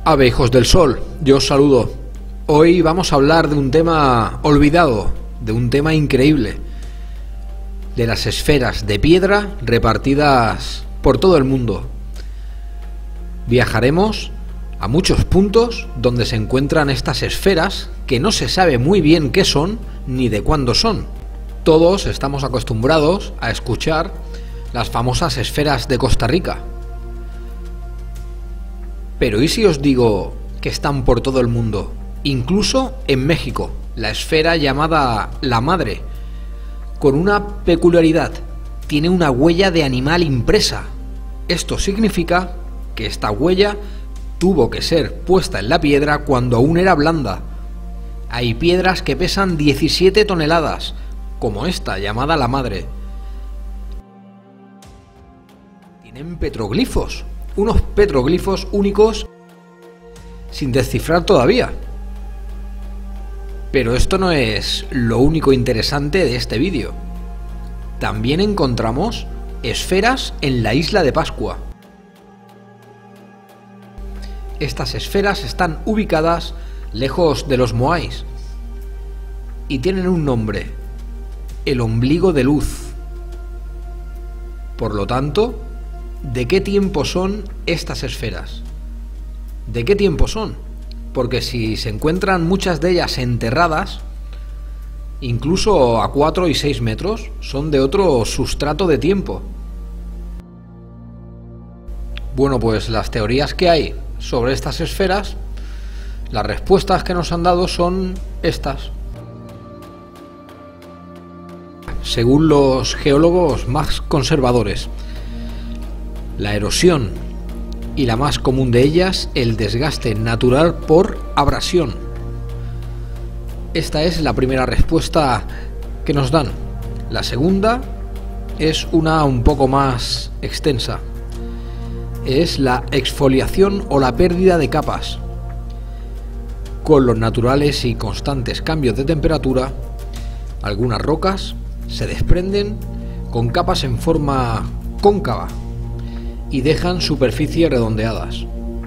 Ave, hijos del sol, yo os saludo. Hoy vamos a hablar de un tema olvidado, de un tema increíble, de las esferas de piedra repartidas por todo el mundo. Viajaremos a muchos puntos donde se encuentran estas esferas que no se sabe muy bien qué son ni de cuándo son. Todos estamos acostumbrados a escuchar las famosas esferas de Costa Rica. Pero ¿y si os digo que están por todo el mundo? Incluso en México, la esfera llamada la Madre, con una peculiaridad, tiene una huella de animal impresa. Esto significa que esta huella tuvo que ser puesta en la piedra cuando aún era blanda. Hay piedras que pesan 17 toneladas, como esta llamada la Madre. Tienen petroglifos, unos petroglifos únicos sin descifrar todavía. Pero esto no es lo único interesante de este vídeo. También encontramos esferas en la isla de Pascua. Estas esferas están ubicadas lejos de los Moais y tienen un nombre: el ombligo de luz. Por lo tanto, ¿de qué tiempo son estas esferas? ¿De qué tiempo son? Porque si se encuentran muchas de ellas enterradas, incluso a 4 y 6 metros, son de otro sustrato de tiempo. Bueno, pues las teorías que hay sobre estas esferas, las respuestas que nos han dado son estas. Según los geólogos más conservadores, la erosión y la más común de ellas, el desgaste natural por abrasión. Esta es la primera respuesta que nos dan. La segunda es una un poco más extensa. Es la exfoliación o la pérdida de capas. Con los naturales y constantes cambios de temperatura, algunas rocas se desprenden con capas en forma cóncava y dejan superficies redondeadas.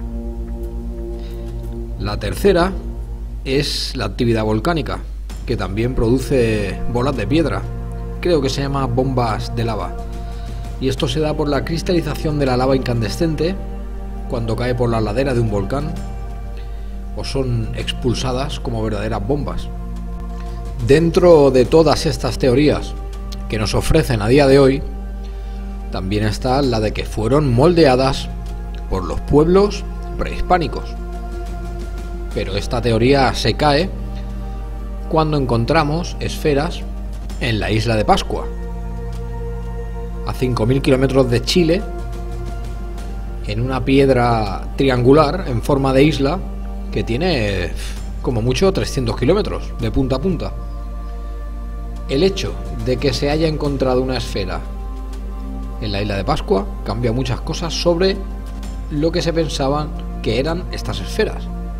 La tercera es la actividad volcánica, que también produce bolas de piedra. Creo que se llama bombas de lava. Y esto se da por la cristalización de la lava incandescente cuando cae por la ladera de un volcán, o son expulsadas como verdaderas bombas. Dentro de todas estas teorías que nos ofrecen a día de hoy, también está la de que fueron moldeadas por los pueblos prehispánicos. Pero esta teoría se cae cuando encontramos esferas en la isla de Pascua, a 5.000 kilómetros de Chile, en una piedra triangular en forma de isla que tiene como mucho 300 kilómetros de punta a punta. El hecho de que se haya encontrado una esfera en la isla de Pascua cambia muchas cosas sobre lo que se pensaban que eran estas esferas.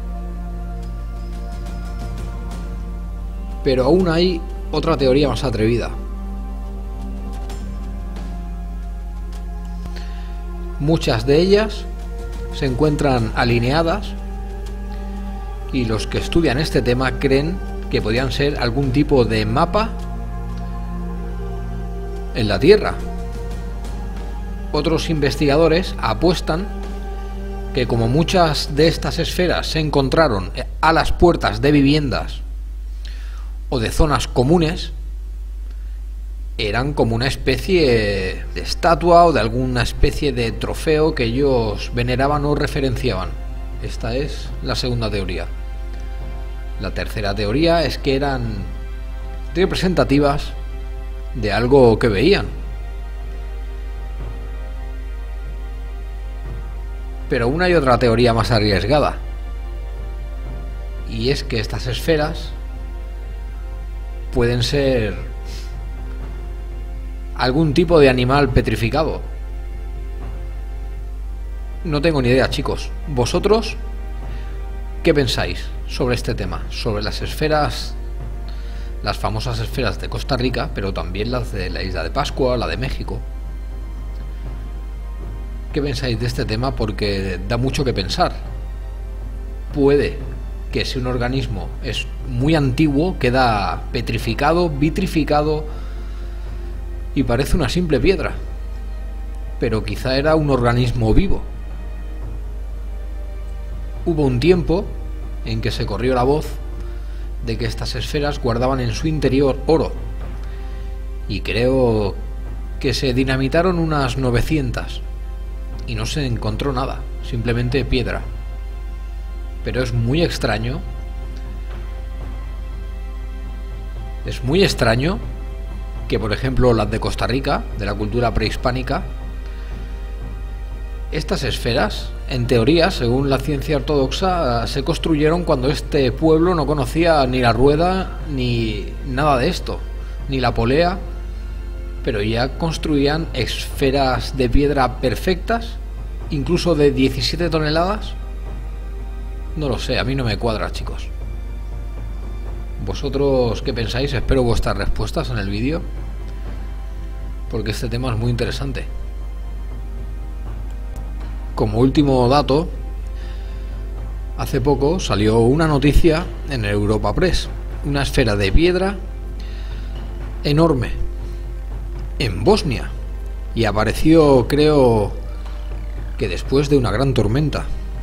Pero aún hay otra teoría más atrevida. Muchas de ellas se encuentran alineadas y los que estudian este tema creen que podrían ser algún tipo de mapa en la Tierra. Otros investigadores apuestan que como muchas de estas esferas se encontraron a las puertas de viviendas o de zonas comunes, eran como una especie de estatua o de alguna especie de trofeo que ellos veneraban o referenciaban. Esta es la segunda teoría. La tercera teoría es que eran representativas de algo que veían. Pero una y otra teoría más arriesgada, y es que estas esferas pueden ser algún tipo de animal petrificado. No tengo ni idea, chicos. ¿Vosotros qué pensáis sobre este tema? Sobre las esferas, las famosas esferas de Costa Rica, pero también las de la isla de Pascua, la de México. ¿Qué pensáis de este tema? Porque da mucho que pensar. puede que si un organismo es muy antiguo, queda petrificado, vitrificado y parece una simple piedra, pero quizá era un organismo vivo. Hubo un tiempo en que se corrió la voz de que estas esferas guardaban en su interior oro, y creo que se dinamitaron unas 900 y no se encontró nada, simplemente piedra. Pero es muy extraño que, por ejemplo, las de Costa Rica, de la cultura prehispánica, estas esferas, en teoría, según la ciencia ortodoxa, se construyeron cuando este pueblo no conocía ni la rueda ni nada de esto, ni la polea, pero ya construían esferas de piedra perfectas, incluso de 17 toneladas. No lo sé, a mí no me cuadra, chicos. ¿Vosotros qué pensáis? Espero vuestras respuestas en el vídeo, porque este tema es muy interesante. Como último dato, hace poco salió una noticia en el Europa Press, una esfera de piedra enorme en Bosnia, y apareció, creo que después de una gran tormenta.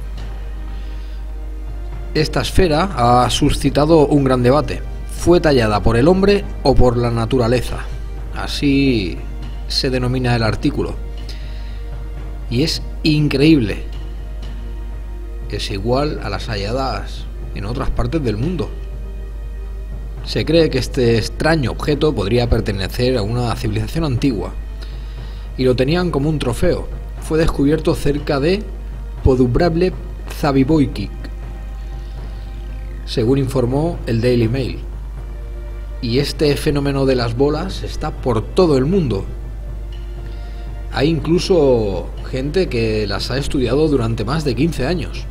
Esta esfera ha suscitado un gran debate. ¿Fue tallada por el hombre o por la naturaleza? Así se denomina el artículo. Y es increíble. Es igual a las halladas en otras partes del mundo. Se cree que este extraño objeto podría pertenecer a una civilización antigua, y lo tenían como un trofeo. Fue descubierto cerca de Podubravlje Zabibojki, según informó el Daily Mail. Y este fenómeno de las bolas está por todo el mundo. Hay incluso gente que las ha estudiado durante más de 15 años.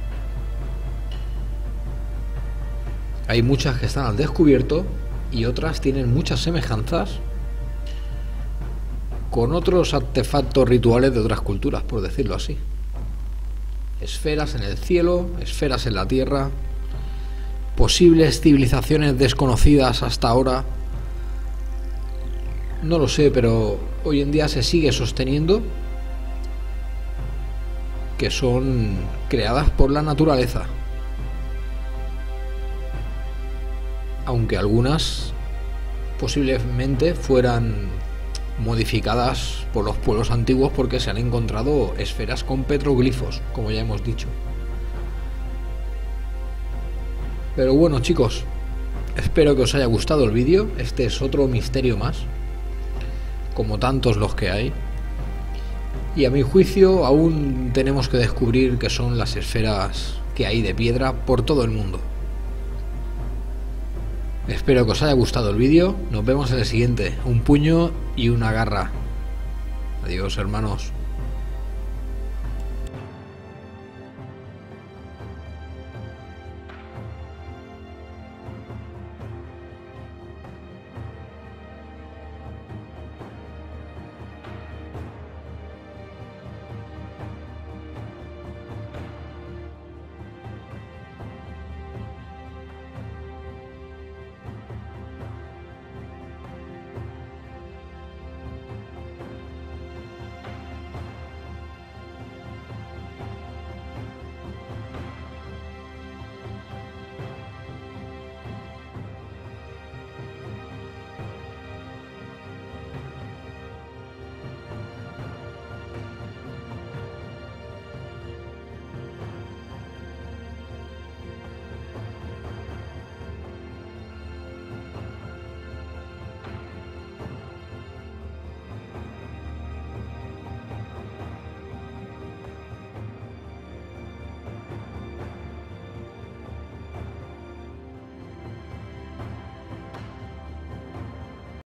Hay muchas que están al descubierto y otras tienen muchas semejanzas con otros artefactos rituales de otras culturas, por decirlo así. Esferas en el cielo, esferas en la tierra, posibles civilizaciones desconocidas hasta ahora. No lo sé, pero hoy en día se sigue sosteniendo que son creadas por la naturaleza, aunque algunas posiblemente fueran modificadas por los pueblos antiguos, porque se han encontrado esferas con petroglifos, como ya hemos dicho. Pero bueno, chicos, espero que os haya gustado el vídeo. Este es otro misterio más, como tantos los que hay, y a mi juicio aún tenemos que descubrir qué son las esferas que hay de piedra por todo el mundo. Espero que os haya gustado el vídeo. Nos vemos en el siguiente. Un puño y una garra. Adiós, hermanos.